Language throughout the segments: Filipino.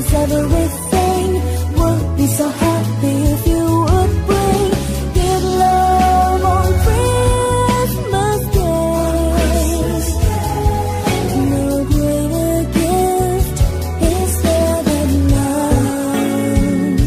has everything would be so happy if you would bring good love on Christmas Day. No greater gift is there than love.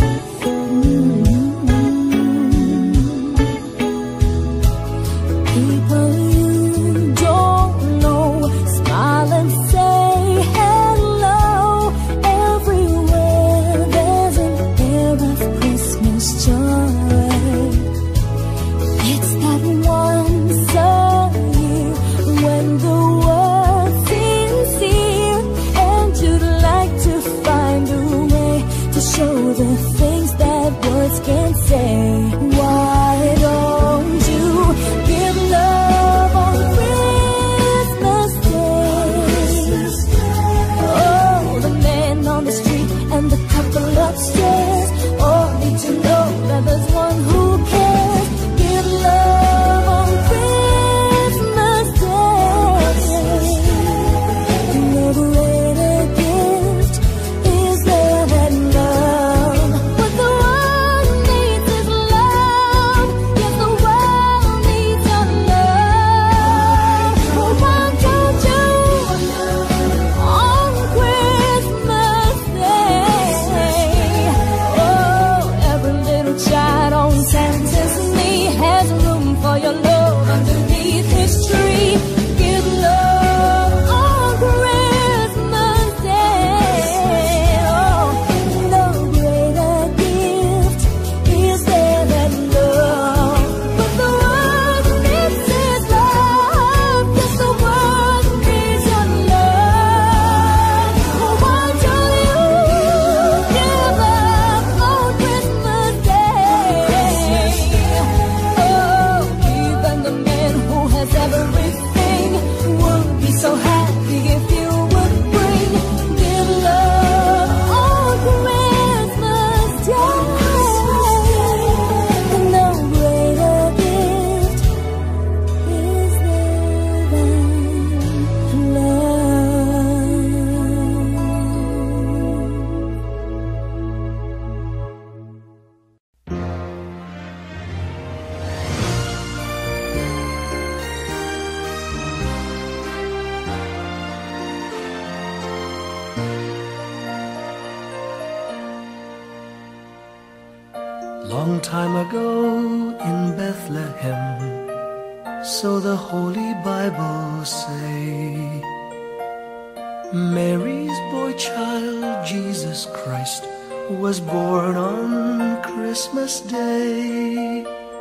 People you don't know, smile and say hello. Everywhere there's an air of Christmas joy. It's that once a year when the world seems here, and you'd like to find a way to show the things that words can't say. Why don't you give love on Christmas Day? Oh, the man on the street and the couple upstairs all need to know that there's one who cares. Give love on Christmas Day. No greater gift is there than love. What the world needs is love. Yes, the world needs your love. Oh, why don't you on Christmas Day? Oh, every little child on Santa's knee has room for your love underneath his tree. Give love on Christmas Day. Oh, no greater gift is there than love. But the world needs is love. Yes, the world needs your love. Oh, why don't you give up on Christmas Day? Oh, even the man who has everything would be so happy if you would bring good love on Christmas Day. No greater gift is there than Long time ago in Bethlehem, so the Holy Bible say, Mary's boy child, Jesus Christ, was born on Christmas Day.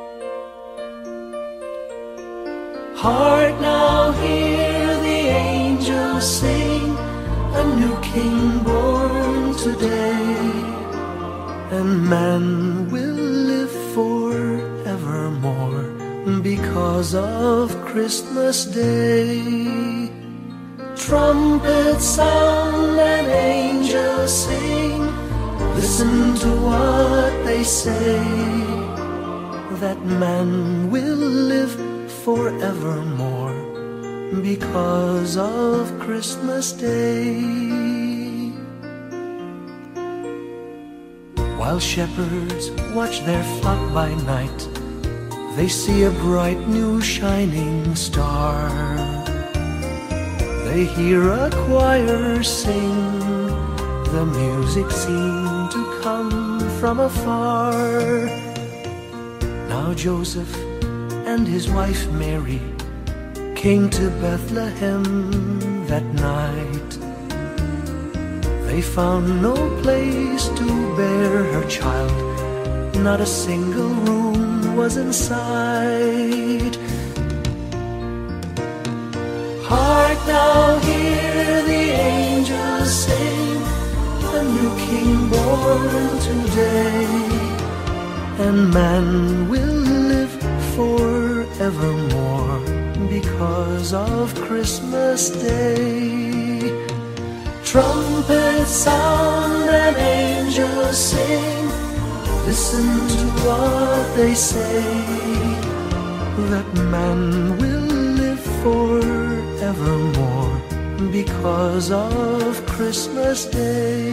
Hark now, hear the angels sing, a new king born today, and man will live forevermore because of Christmas Day. Trumpets sound and angels sing, listen to what they say, that man will live forevermore because of Christmas Day. While shepherds watch their flock by night, they see a bright new shining star. They hear a choir sing, the music seemed to come from afar. Now Joseph and his wife Mary came to Bethlehem that night. They found no place to bear her child, not a single room was in sight. Hark now, hear the angels sing, a new king born today, and man will live forevermore because of Christmas Day. Trumpets sound and angels sing, listen to what they say, that man will live forevermore because of Christmas Day.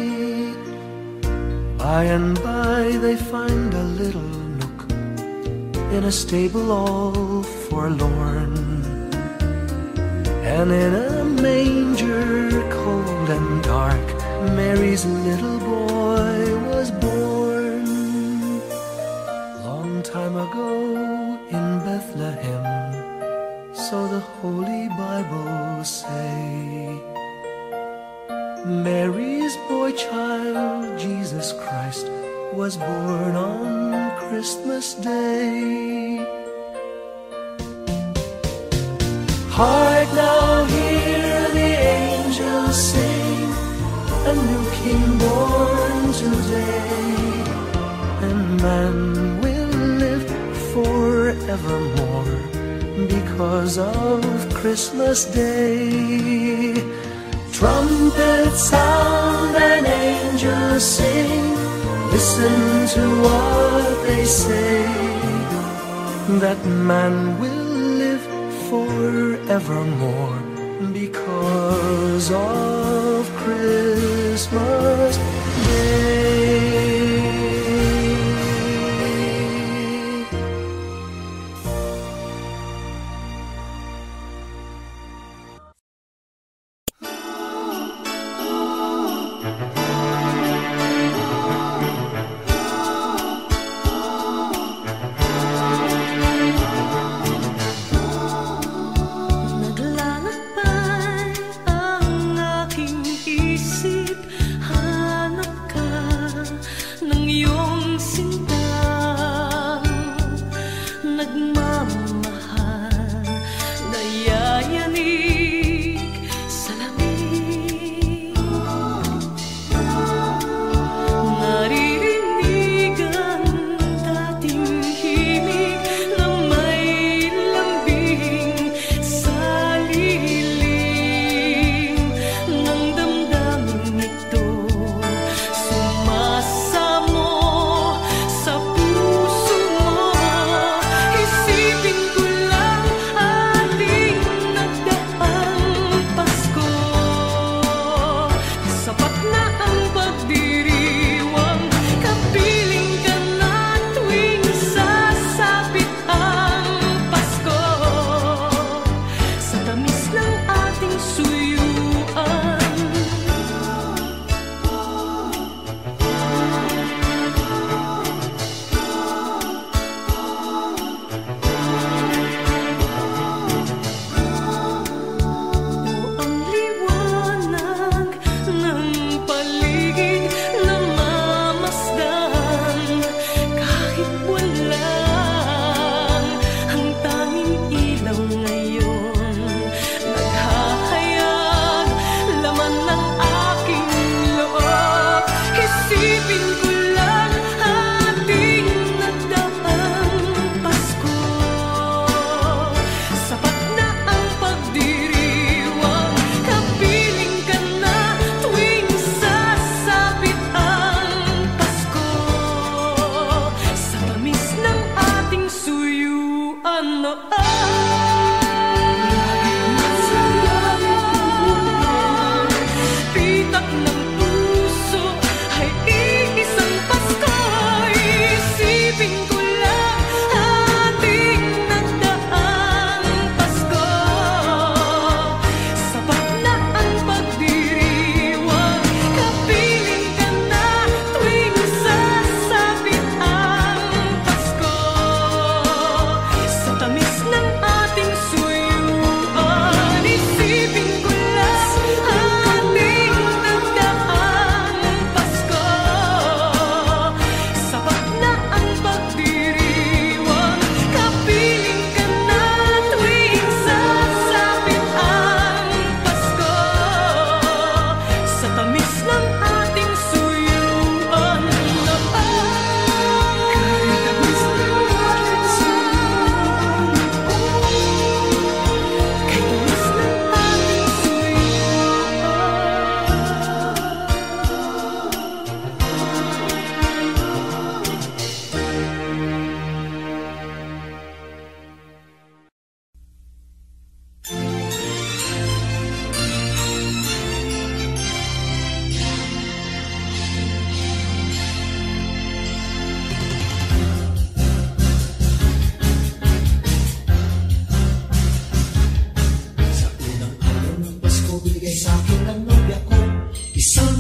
By and by they find a little nook in a stable all forlorn, and in a manger cold and dark Mary's little boy was born. Long time ago in Bethlehem, so the Holy Bible say, Mary's boy child, Jesus Christ, was born on Christmas Day. Hark now, hear the angels sing, a new King born today, and man will live forevermore because of Christmas Day. Trumpets sound and angels sing, listen to what they say, that man will live forevermore because of Christmas Day. Naglalakbay ang aking isip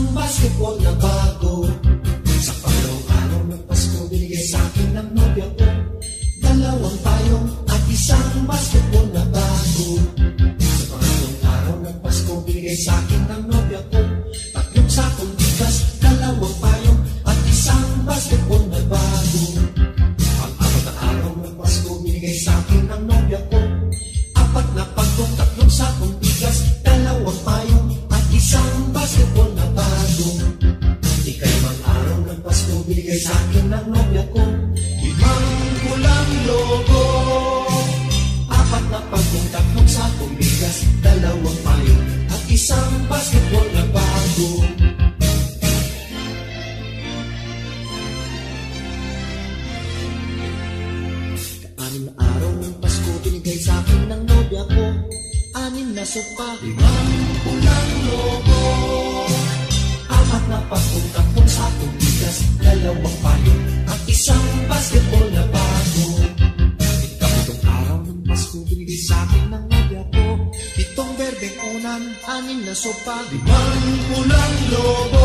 basketball na bago. Sa pangalawang araw ng Pasko, binigay sa akin ng nobya ko 2 payong at isang basketball na bago. Sa pangalawang araw ng Pasko, binigay sa akin ng nobya ko 3 sakong bigas, 2 payong at isang basketball na bago. Pang-apat na araw ng Pasko, binigay sa akin ng nobya ko 4 na pagkong, 3 sakong bigas, 2 payong at isang basketball na bago. Ikalimang araw ng Pasko, binigay sa akin ng nobya ko 5 pulang logo, 4 na pagkong, 3 sakong bigas, 2 payong at isang basketball na bago. Anim na araw ng Pasko, binigay sa akin ng nobya ko 6 na sopa, 5 pulang logo, 4 na pagkong, 3 sakong bigas, 2 payong at isang basketball na bago. Ikatlong araw ng Pasko, binigay sa akin ng nobya ko 7 berdeng unan, 6 na sopa, 5 pulang logo,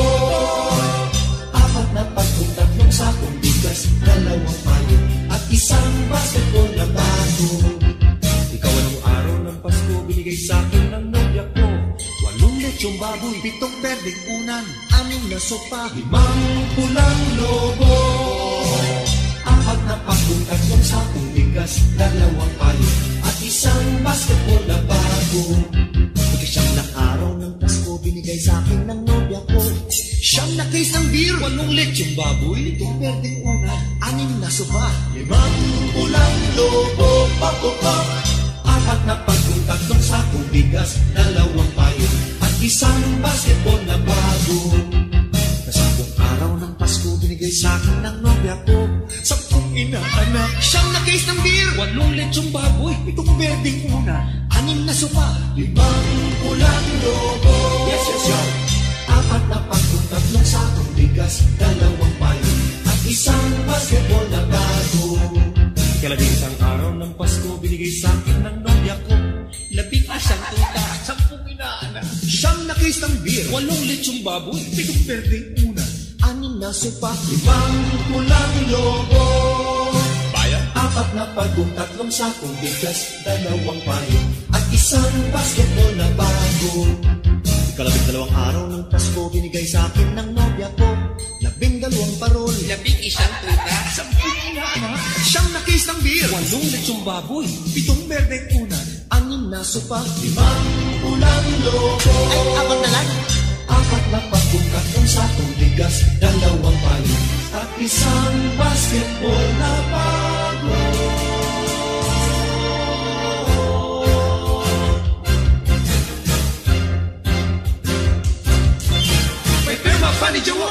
4 na pagkong, 3 sakong bigas, 2 payong at isang basketball na bago. Ikaw-anong araw ng Pasko, binigay sa akin ng nobya ko 8 lechong baboy, 7 berdeng unan, 6 na sopa, 5 pulang logo, 4 na pagkong, 3 sakong bigas, 2 payong at isang basketball na bago. Ika-9 na araw ng Pasko, binigay sa akin ng nobya ko 9 na case ng beer, 8 lechong baboy, 7 berdeng unan, 6 na sopa, 5 pulang logo, pop-pop, 4 na pagkong, 3 sakong bigas, 2 payong at isang basketball na bago. Sa 10 araw ng Pasko, binigay sa akin ng nobya ko 10 inaanak, 9 na case ng beer, 8 lechong baboy, 7 berdeng unan, 6 na sopa, 5 pulang logo, yes, yes, yes, 4 na pagkong, 3 sakong bigas, 2 payong at isang basketball na bago. Ikalabing-isang araw ng Pasko, binigay sa akin ng nobya ko 11 tuta, 10 inaanak, 9 na case ng beer, 8 lechong baboy, 7 berdeng unan, 6 na sopa, 5 pulang logo, bayan, 4 na pagkong, 3 sakong bigas, 2 payong at isang basketball na bago. Ikalabing-dalawang araw ng Pasko, binigay sa akin ng nobya ko 12 parol, 11 tuta, 10 inaanak, 9 na case ng beer, 8 lechong baboy, 7 berdeng unan, 6 na sopa, 5 pulang logo, ay 4 na lang, 4 na pagkong, 3 sakong bigas, 2 payong at isang basketball na bago. May tema pa ni Jowo.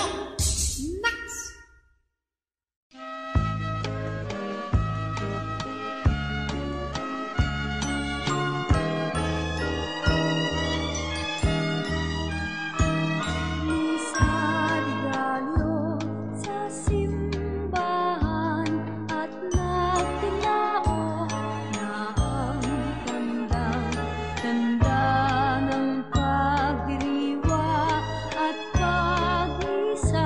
Tanda ng pagdiriwa at pag-isa.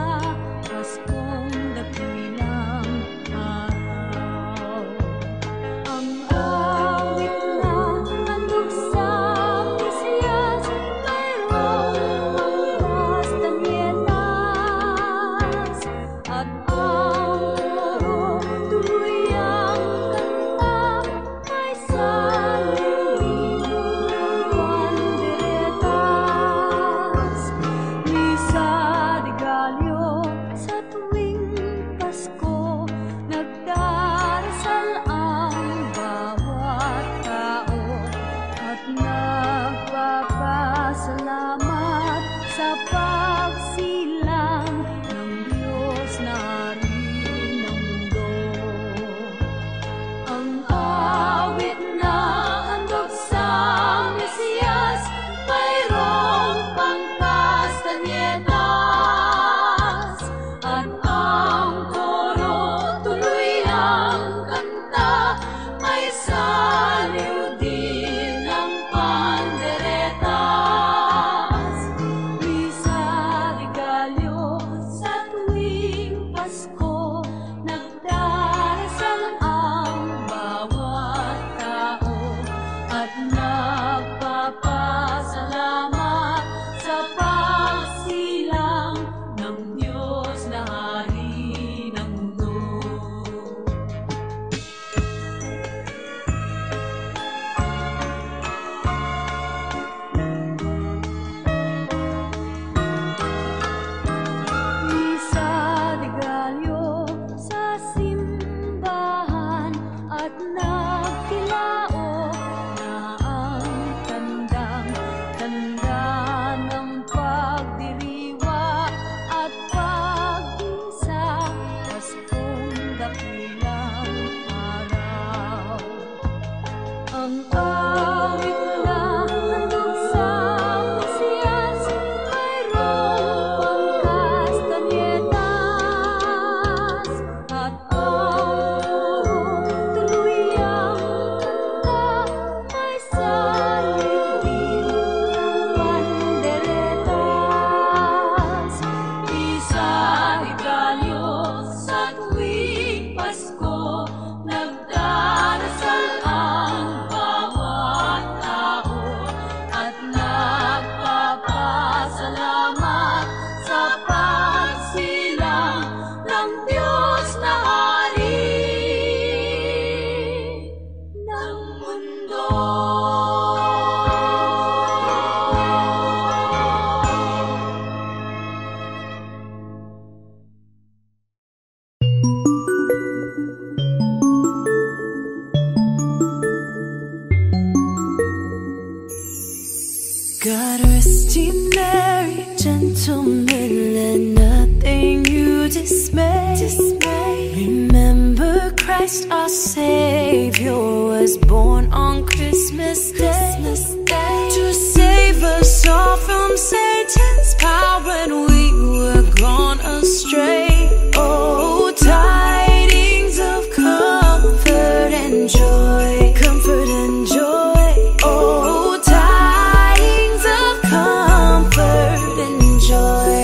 let nothing you dismay. Remember Christ our Savior was born on Christmas Day, to save us all from Satan's power when we were gone astray. Oh, tidings of comfort and joy, comfort and joy. Oh, tidings of comfort and joy.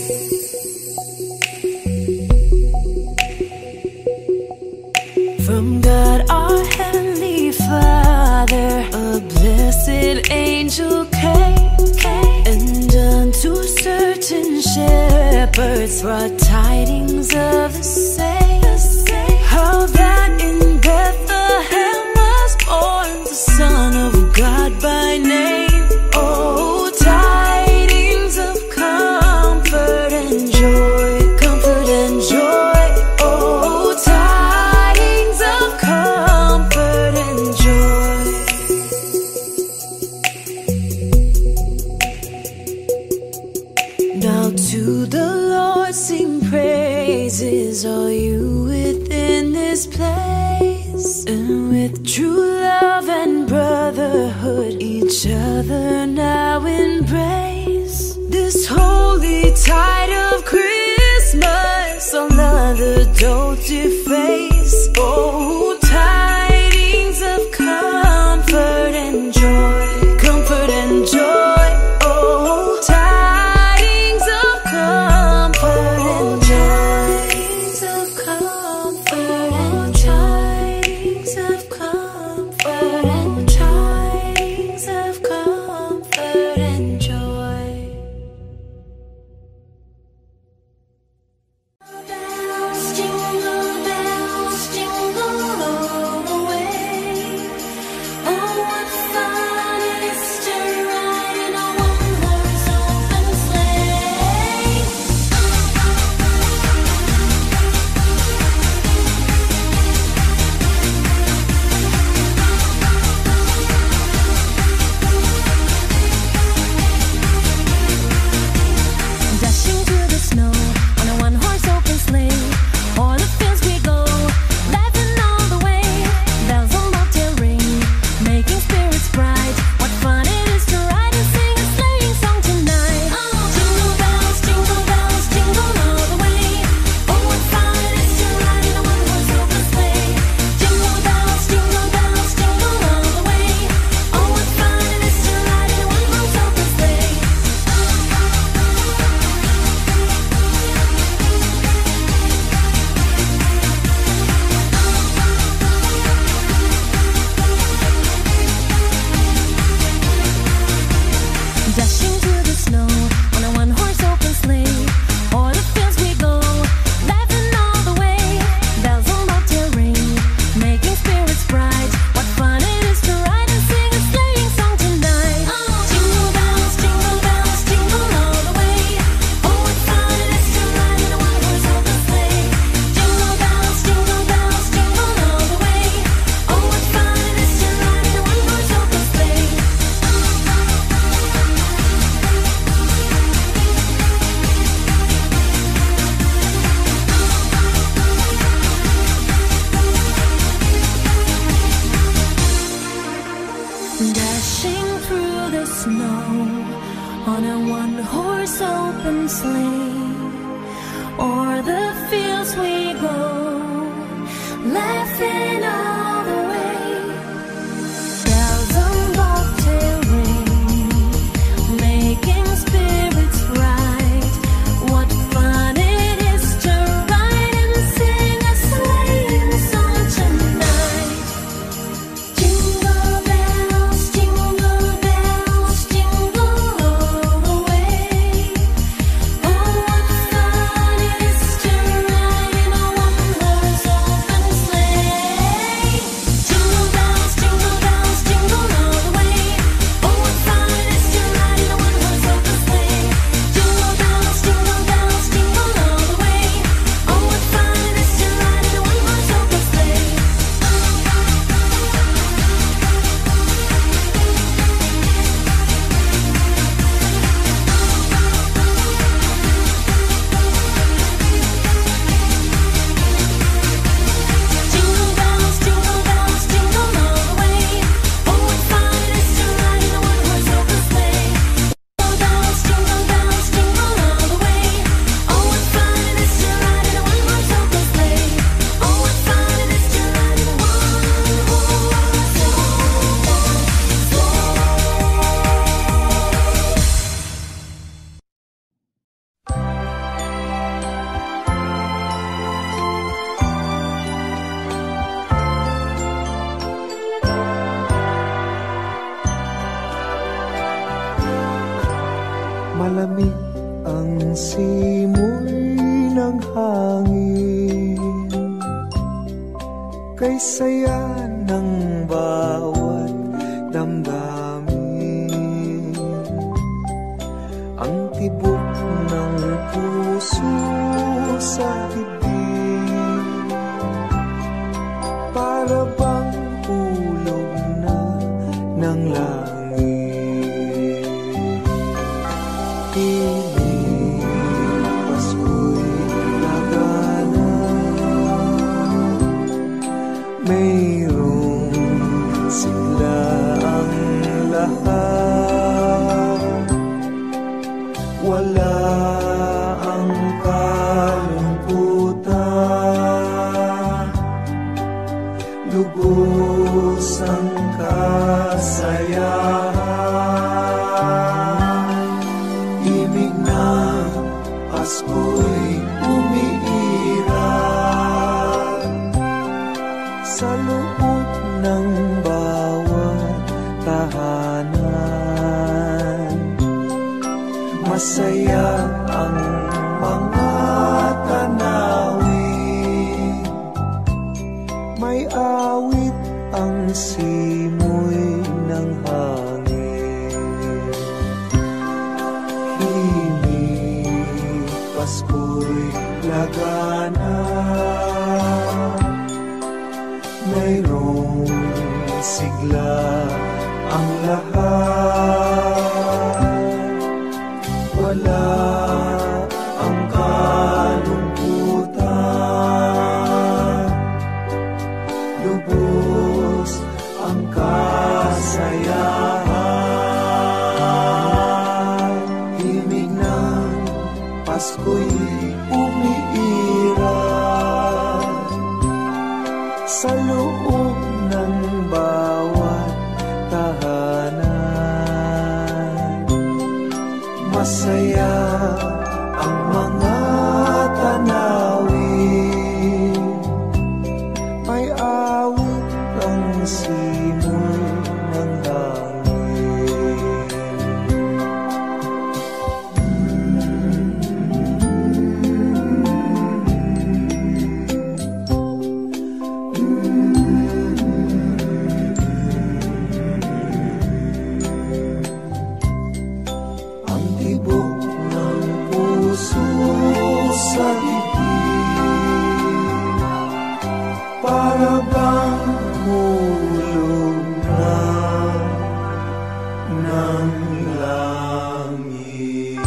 From God our Heavenly Father, a blessed angel came, and unto certain shepherds brought tidings of the same, how that in Bethlehem was born the Son of God by name. Oh, tidings of comfort and joy, comfort and joy. Oh, tidings of comfort and joy. Now to the Lord sing praises, all you within this place, and with true love and brotherhood each other now embrace. This holy tide of Christmas on the don't deface. Oh, tidings of comfort and joy, comfort and joy. Oh, tidings of comfort and joy, tidings of comfort and tidings of comfort and tidings of comfort and joy. Jingle bells, jingle all the way. Oh, what fun it is to ride in a one-horse open sleigh. Dashing through the snow on a one-horse open sleigh. O'er the fields we go, laughing all the way. Bells on bobtail ring, making spirits bright. What fun it is to ride and sing a sleighing song tonight. Jingle bells, jingle all the way. Oh, what fun it is to ride in a one-horse open sleigh. Jingle bells, jingle all the way. Oh, what fun it is to ride in a one-horse open sleigh. Dashing through the snow on a one-horse open sleigh. O'er the fields we go, laughing all the way. Bells on bobtail ring, making spirits bright. What fun it is to ride and sing a sleighing song tonight. Jingle bells, jingle all the way. Oh, what fun it is to ride in a one-horse open sleigh. Jingle bells, jingle all the way. Oh, what fun it is to ride in a one-horse open sleigh. Dashing through the snow on a one-horse open sleigh. O'er the fields we go, laughing all the way. Bells on bobtail ring, making spirits bright. What fun it is to ride and sing a sleighing song tonight. Jingle bells, jingle all the way. Oh, what fun it is to ride in a one-horse malamig ang simoy ng hangin, kay saya ng bawat damdamin. Ang tibok ng puso sa dibdib, para bang hulog na ng langit. Piling Pasko'y lagana, mayroong sigla ang lahat. Wala ang kalungkutan, lubos ang kasayahan. Ibig ng Pasko'y umiiral sa loob ng bawat tahanan. Masaya ang mga tanawin, may awit ang simoy ng hangin. Himig Pasko'y lagana, mayroong sigla ang lahat. Wala ang kalungkutan, lubos ang kasayahan. Himig ng Pasko'y umiiral sa loob ng bawat tahanan. Masaya ang mga tanawin, may awit ang simoy ng hangin. Ang tibok ng puso sa dibdib, para bang hulog na ng langit.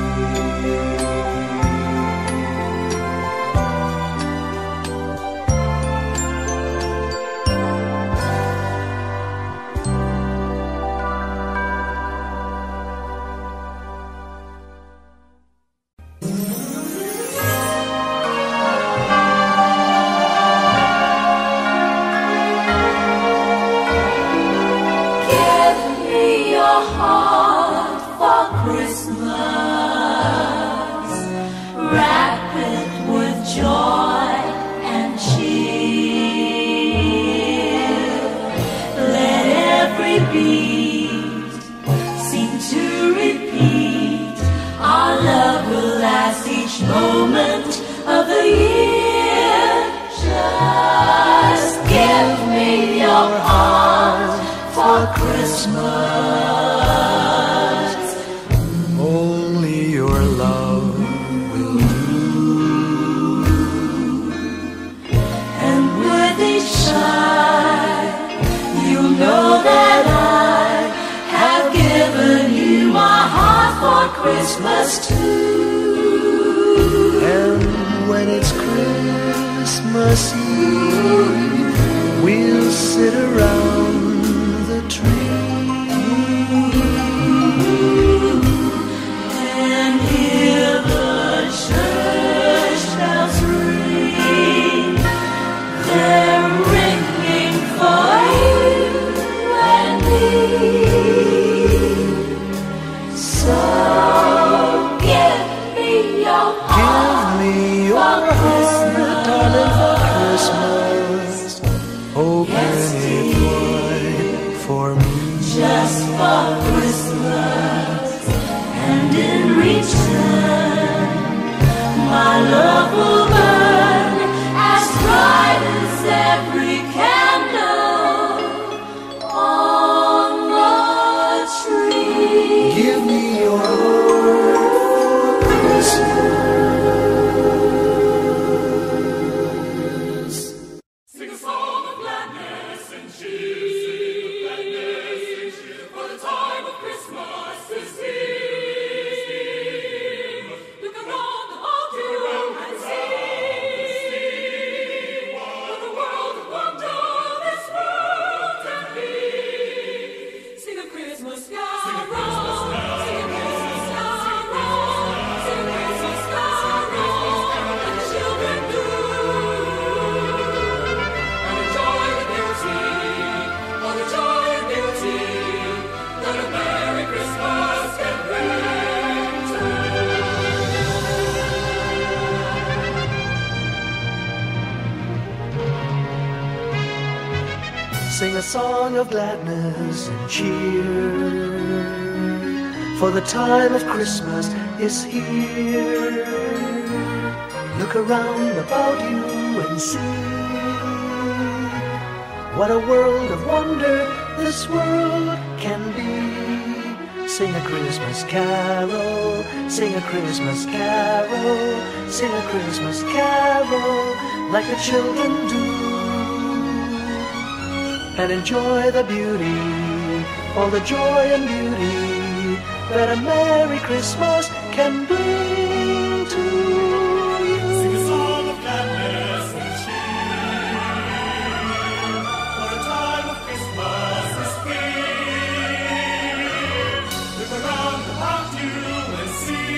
Give me your heart for Christmas. Wrap it with joy and cheer. Let every beat seem to repeat. Our love will last each moment of the year. Just give me your heart for Christmas. Only your love will do. And with each sigh, you know that I have given you my heart for Christmas too. And when it's Christmas Eve, we'll sit around the tree and hear the church bells ring. They're ringing for you and me. So give me your heart. Give me your heart, darling, for Christmas. Open it wide for me. Just for Christmas, and in return my love will burn as bright as every candle on the tree. Give me your word for Christmas. Sing a song of gladness and cheer, sing of gladness and cheer, for the time of Christmas is here. Look around about you and see what a world of wonder this world can be. Sing a Christmas carol, sing a Christmas carol, sing a Christmas carol, let the children do. And enjoy the beauty, all the joy and beauty that a Merry Christmas can bring to Sing a song of gladness and cheer, for the time of Christmas is here. Look around about you and see what a world of wonder this world can be. Sing a Christmas carol, sing a Christmas carol, sing a Christmas carol like the children do. And enjoy the beauty, all the joy and beauty that a Merry Christmas can bring to you. sing a song of gladness and cheer, for the time of Christmas is here. Look around about you and see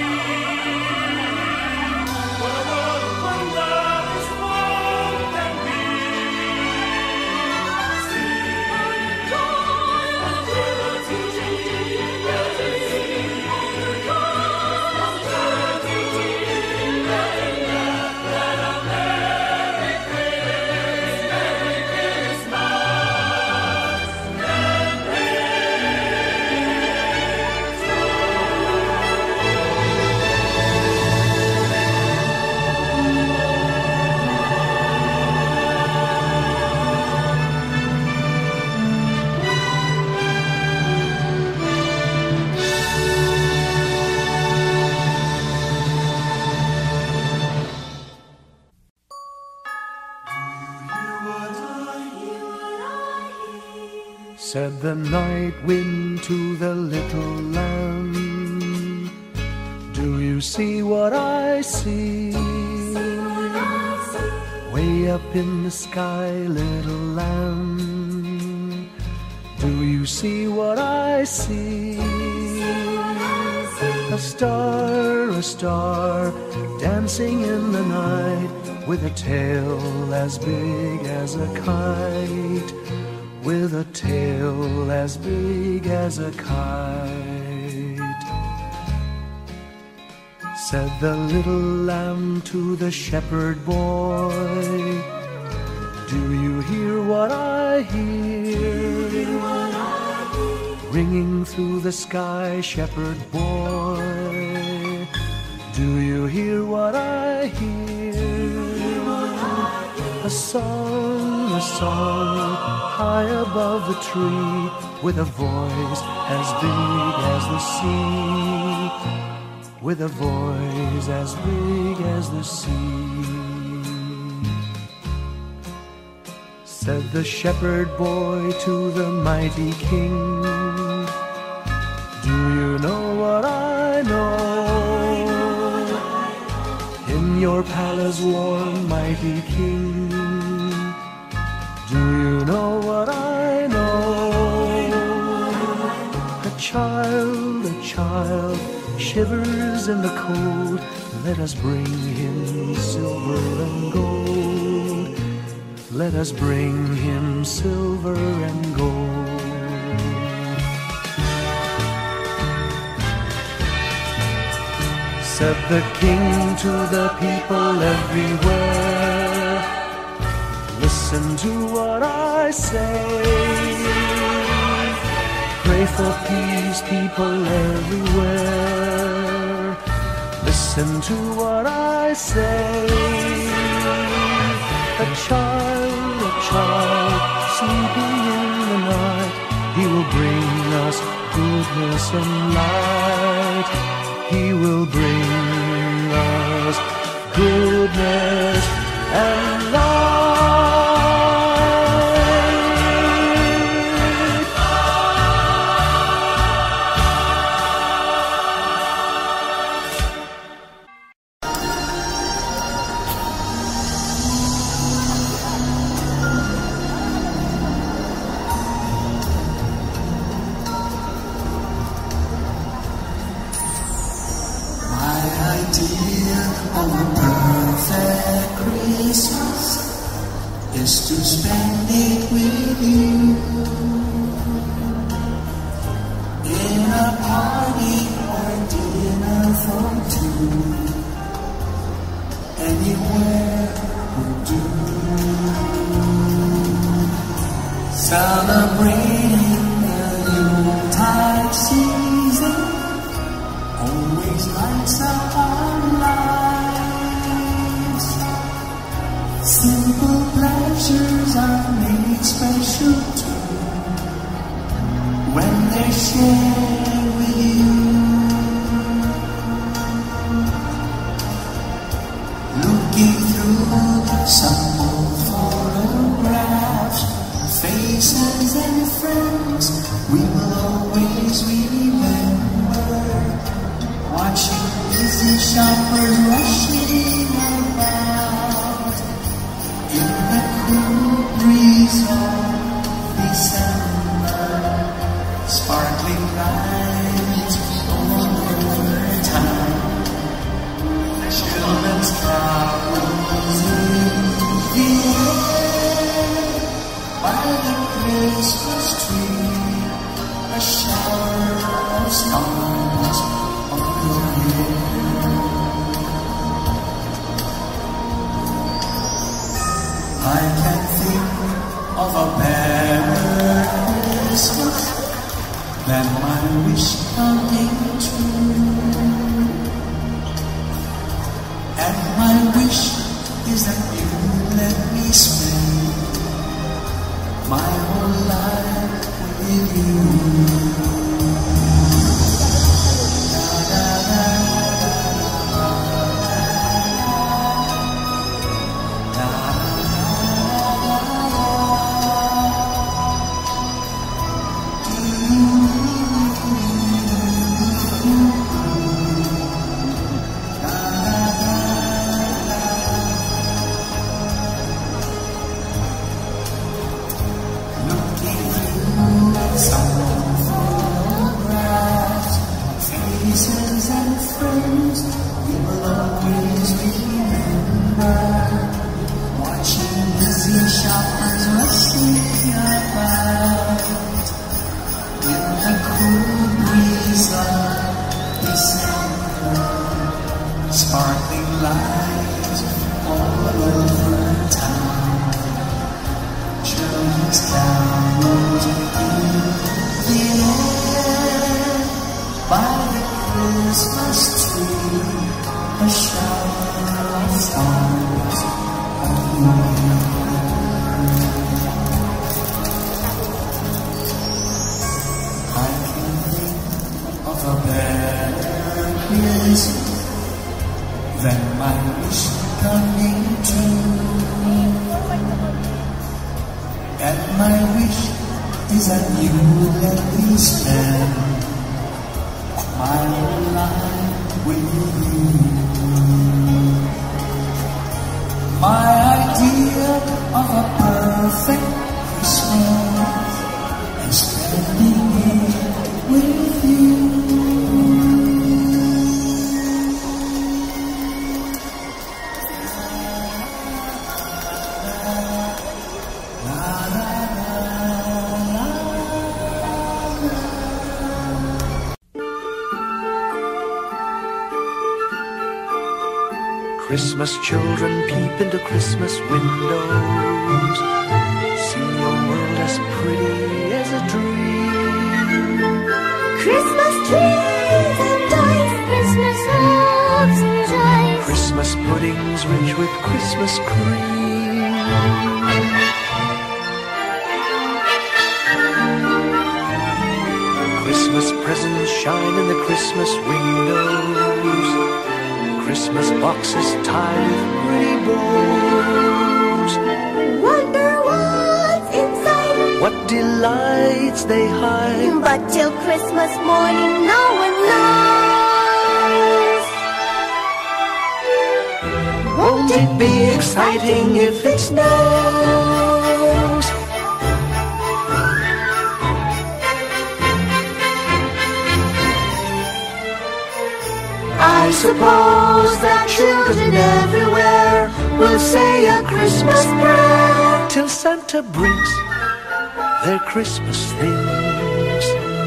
what a world of wonder this world can be. Said the night wind to the little lamb, do you see what I see? Way up in the sky, little lamb, do you see what I see? A star, dancing in the night, with a tail as big as a kite, with a tail as big as a kite. Said the little lamb to the shepherd boy, do you hear what I hear? Ringing through the sky, shepherd boy, do you hear what I hear? A song, high above the tree, with a voice as big as the sea, with a voice as big as the sea. Said the shepherd boy to the mighty king, do you know what I know? In your palace warm, mighty king, do you know what I know? A child shivers in the cold, let us bring him silver and gold. Let us bring him silver and gold. Said the king to the people everywhere, listen to what I say. Pray for peace, people everywhere. Listen to what I I say. A child, sleeping in the night, he will bring us goodness and light. He will bring us goodness and light. To spend it with you in a party or dinner for two. Anywhere will do. Celebrating the Yuletide season always lights up our lives. Simple pleasures are made special too when they're shared with you. Looking through some old photographs, faces and friends we will always remember. Watching busy shoppers rushing about in the cool breeze of December, sparkling lights all over town, children's carols in the air, by the Christmas tree, a shower of stars on your hair. I can think of a better Christmas than my wish coming true. And my wish is that you let me spend my whole life with you. Sparkling lights all over town, children's carols in the air, by the Christmas tree, a shower of stars on your hair. I can think of a better Christmas than my wish coming true. And my wish is that you let me spend my whole life with you. My idea of a perfect Christmas is spending it with you. Christmas children peep into Christmas windows, see a world as pretty as a dream. Christmas trees and dice, Christmas hugs and joys, Christmas Christmas puddings rich with Christmas cream. Christmas presents shine in the Christmas windows. Christmas boxes tied with pretty bows. Wonder what's inside, What delights they hide. but till Christmas morning no one knows. Won't it be exciting if it snows? I suppose that children everywhere will say a Christmas prayer Till Santa brings their Christmas things.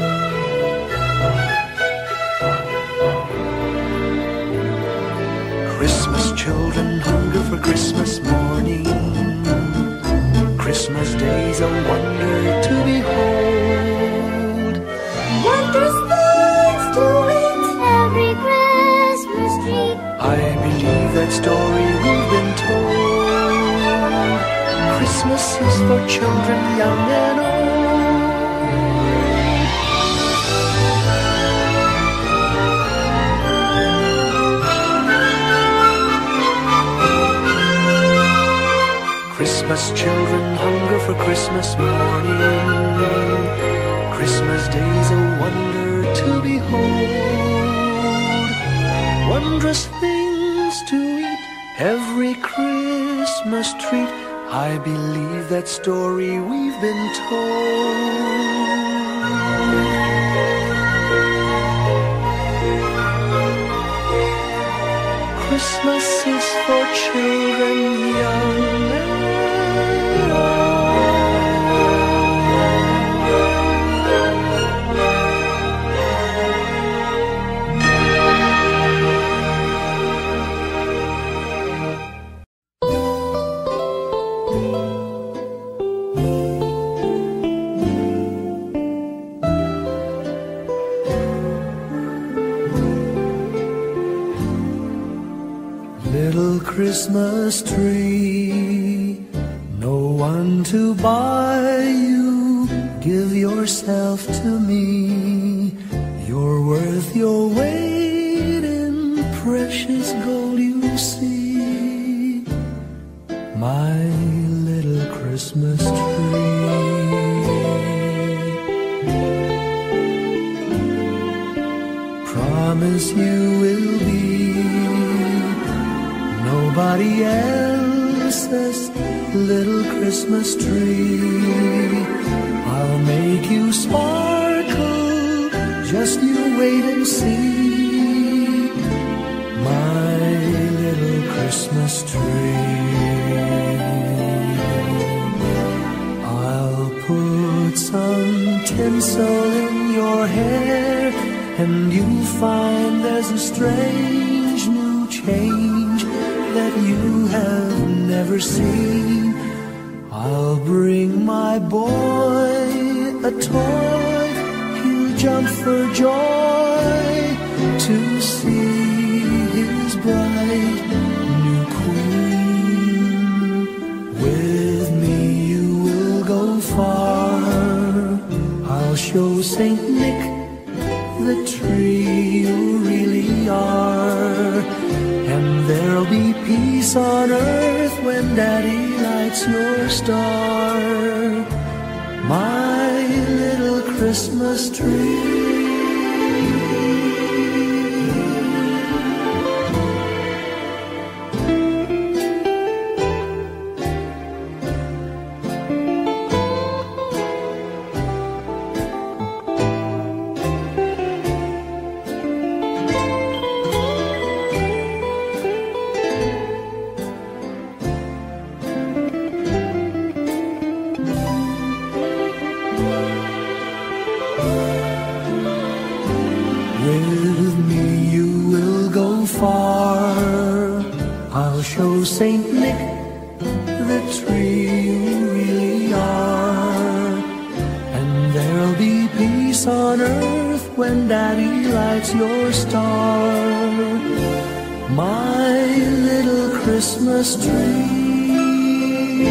Christmas children hunger for Christmas morning. Christmas day's a wonder to behold. wondrous things to eat every Christmas tree. I believe that story we've been told. Christmas is for children young and old. Christmas children hunger for Christmas morning. Christmas day's a wonder to behold. Wondrous things to eat, every Christmas treat. I believe that story we've been told. Christmas is for children young and little Christmas tree, no one to buy you. Give yourself to me. You're worth your weight in precious gold, you see. My little Christmas tree. Promise you will be nobody else's little Christmas tree. I'll make you sparkle, just you wait and see. My little Christmas tree. I'll put some tinsel in your hair, and you'll find there's a strange new change that you have never seen. I'll bring my boy a toy, he'll jump for joy to see his bright new queen. With me you will go far, I'll show Saint Nick the tree you really are. And there'll be peace on earth when Daddy lights your star. My little Christmas tree. With me you will go far, I'll show Saint Nick the tree you really are. And there'll be peace on earth when Daddy lights your star. My little Christmas tree.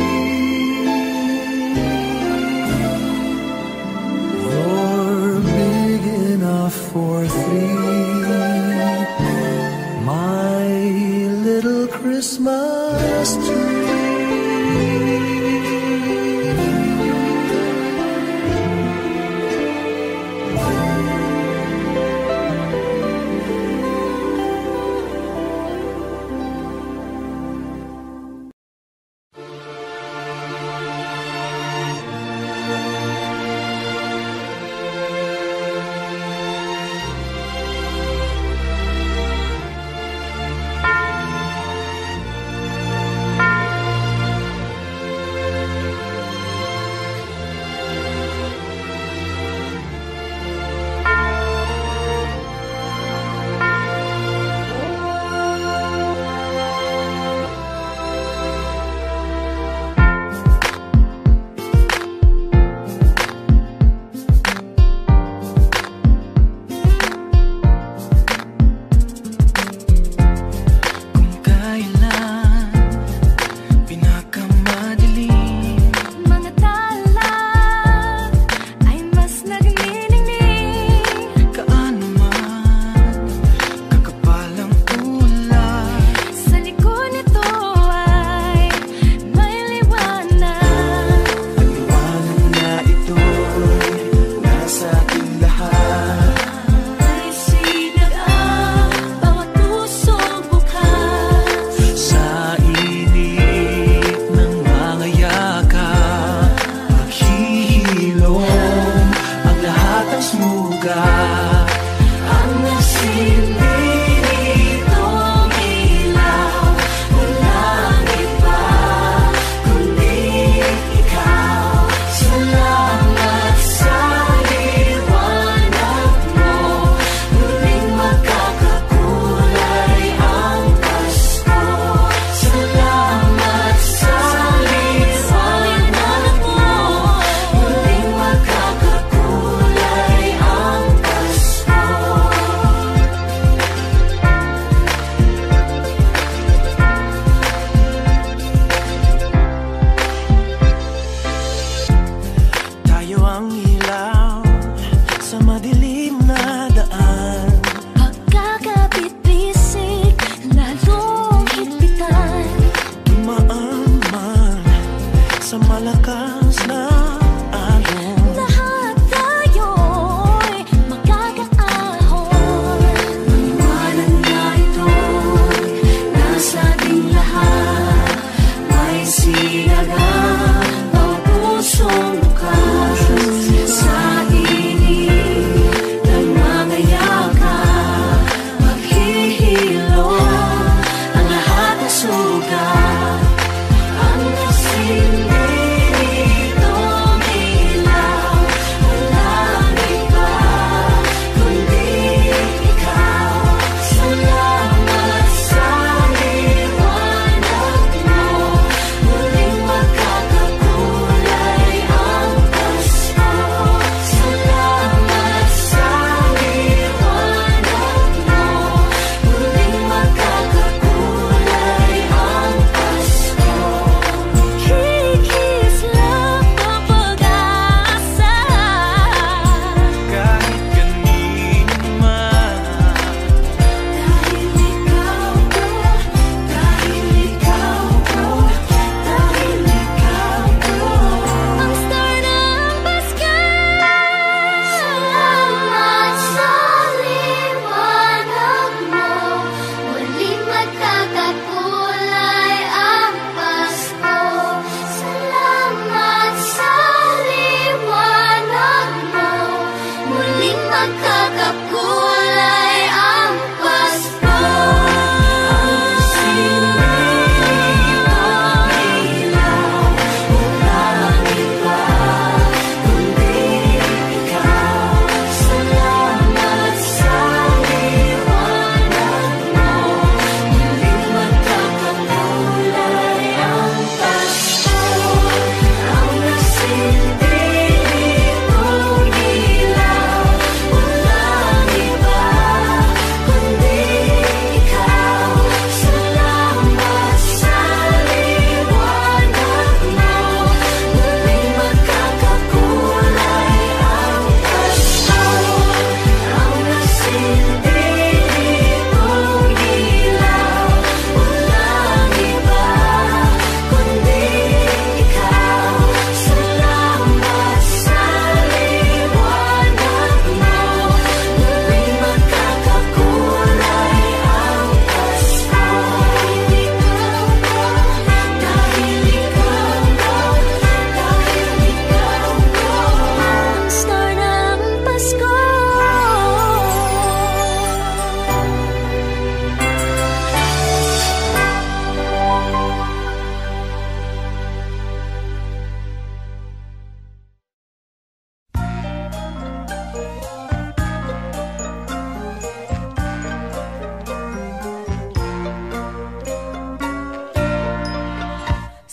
You're big enough for three, my little Christmas tree.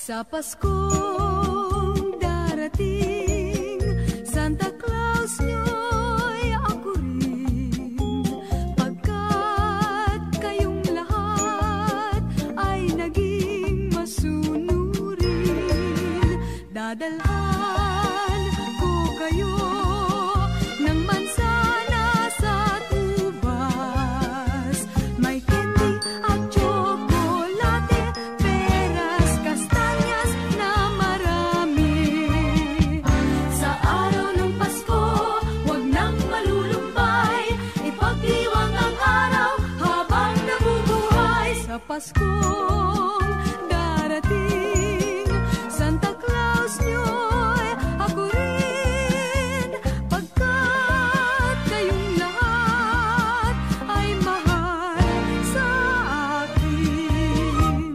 Sa Paskong darating, Santa Claus nyo'y ako rin, pagkat kayong lahat ay naging masunurin. Dadalhan ko kayo ng mansana sa tubas, may candy at tsokolate, peras, kastanyas na marami. Sa araw ng Pasko, huwag nang malulumbay, ipagdiwang ang araw habang nabubuhay. Sa Paskong darating, Santa Claus nyo'y ako rin, pagkat kayong lahat ay mahal sa akin.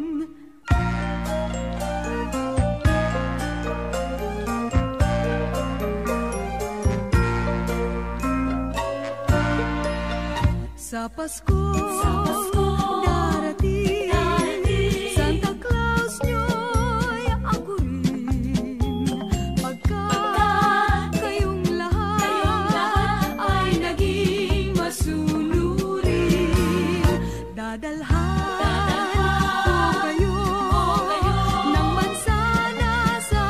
Sa Paskong darating, Santa Claus nyo'y ako rin, pagkat kayong lahat ay naging masunurin. Dadalhan ko kayo ng mansana sa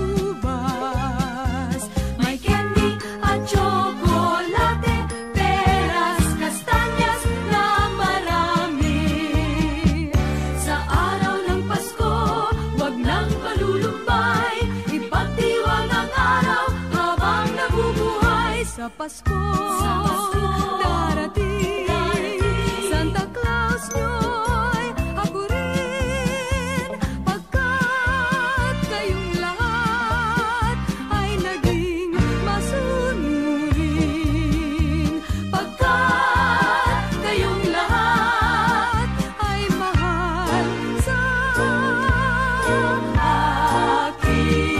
tubas, may candy at tsokolate, peras, kastanyas na marami. Sa araw ng Pasko, huwag nang malulumbay, ipagdiwang ang araw habang nabubuhay. Sa Pasko darating, Santa Claus nyo'y ako rin, pagkat kayong lahat ay naging masunurin. Pagkat kayong lahat ay mahal sa akin.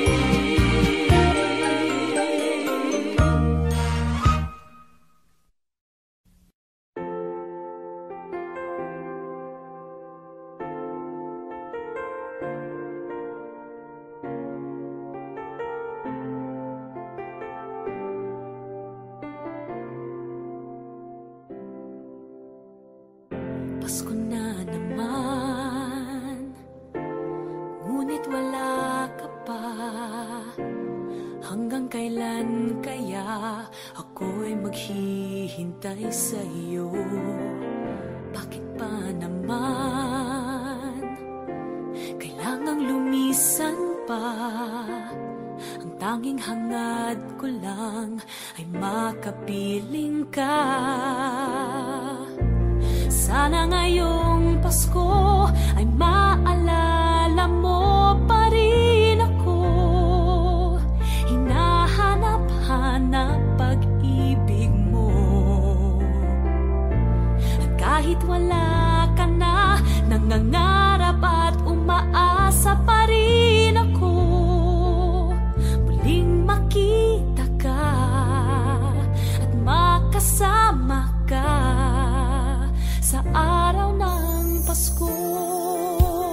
Pasko na naman, ngunit wala ka pa. Hanggang kailan kaya ako'y maghihintay sa iyo? Bakit pa naman kailangang lumisan pa? Ang tanging hangad ko lang ay makapiling ka. Sana ngayong Pasko ay maalala mo pa rin ako. Hinahanap-hanap pag-ibig mo. At kahit wala ka na, nangangarap at umaasa pa rin ako. Muling makita ka at makasama ka sa araw ng Pasko.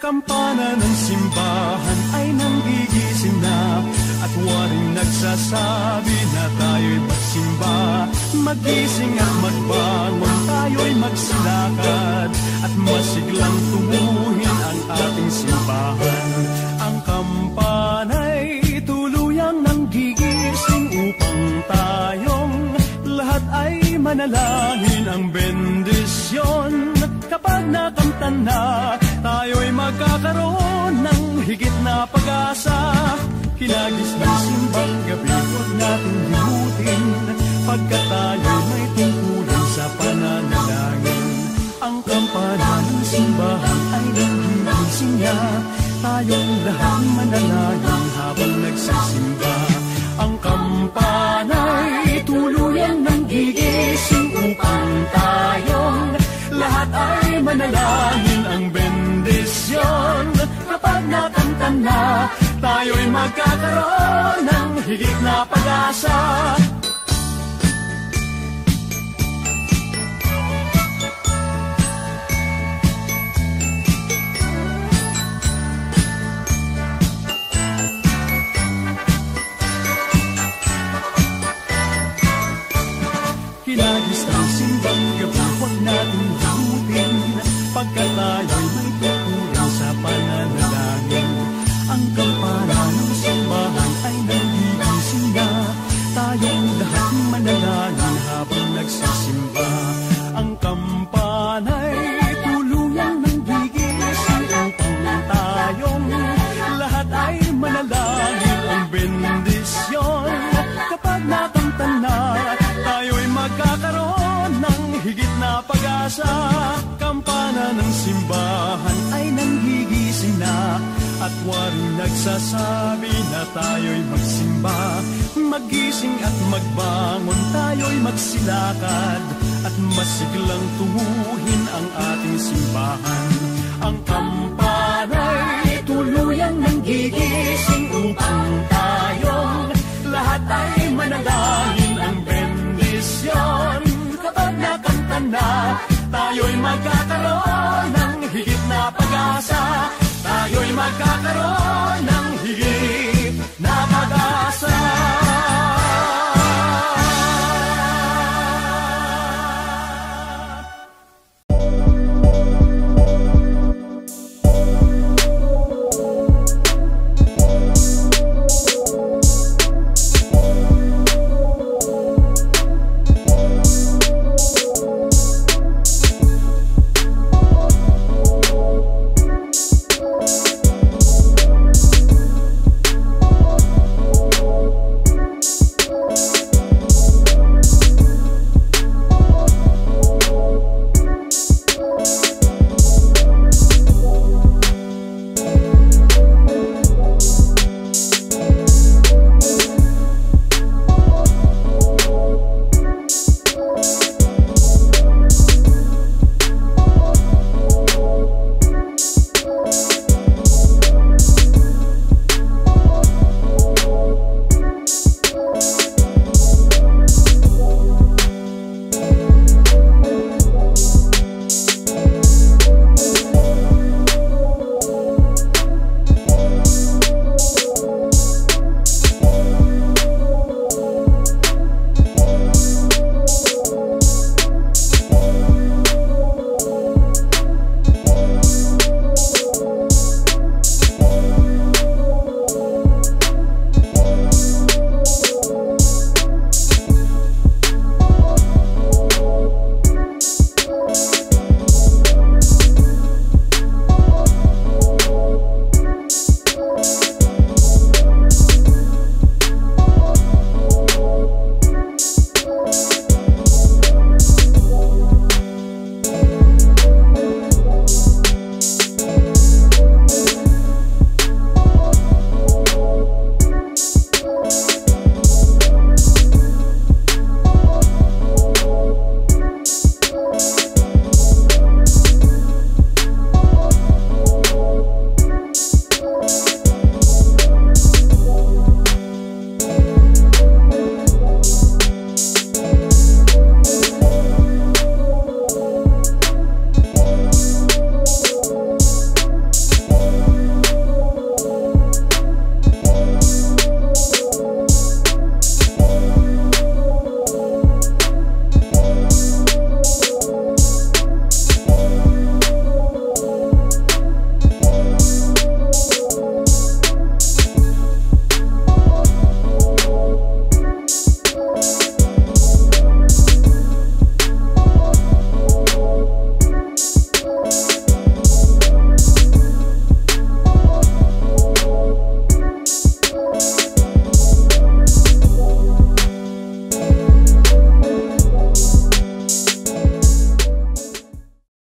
kampana ng simbahan ay nanggigising na, at waring nagsasabi na tayo'y magsimba. Magising at magbangon, tayo'y magsilakad, at masiglang tumuhin ang ating simbahan. Ang kampana'y tuluyang nanggigising upang tayong lahat ay manalangin ang bendisyon. Kapag nakamtan na, tayo'y magkakaroon ng higit na pag-asa. Kilagis ng simbang gabi, huwag natin limutin, pagkat tayo'y may tungkulin sa pananalangin. Ang kampana ng simbahan ay nanggigising niya, tayong lahat manalangin habang nagsisimba. Ang kampana'y tuluyang nanggigising upang tayong lahat ay manalangin ang bendisyon. Kapag nakamtan na, tayo'y magkakaroon ng higit na pag-asa. Kilagis ng simbang gabi, huwag natin limutin, pagkat tayo'y may tungkulin sa pananalangin. Ang kampana ng simbahan ay nanggigising na, tayong lahat manalangin habang nagsisimba. Ang kampana'y tuluyang nanggigising upang tayong lahat ay manalangin ang bendisyon. Kapag nakamtan na, tayo'y magkakaroon ng higit na pag-asa. Kampana ng simbahan ay nanggigising na, at waring nagsasabi na tayo'y magsimba. Magising at magbangon, tayo'y magsilakad, at masiglang tumuhin ang ating simbahan. Ang kampana'y tuluyang nanggigising upang tayong lahat ay manalangin ang bendisyon. Kapag nakamtan na, tayo'y magkakaroon ng higit na pag-asa. Tayo'y magkakaroon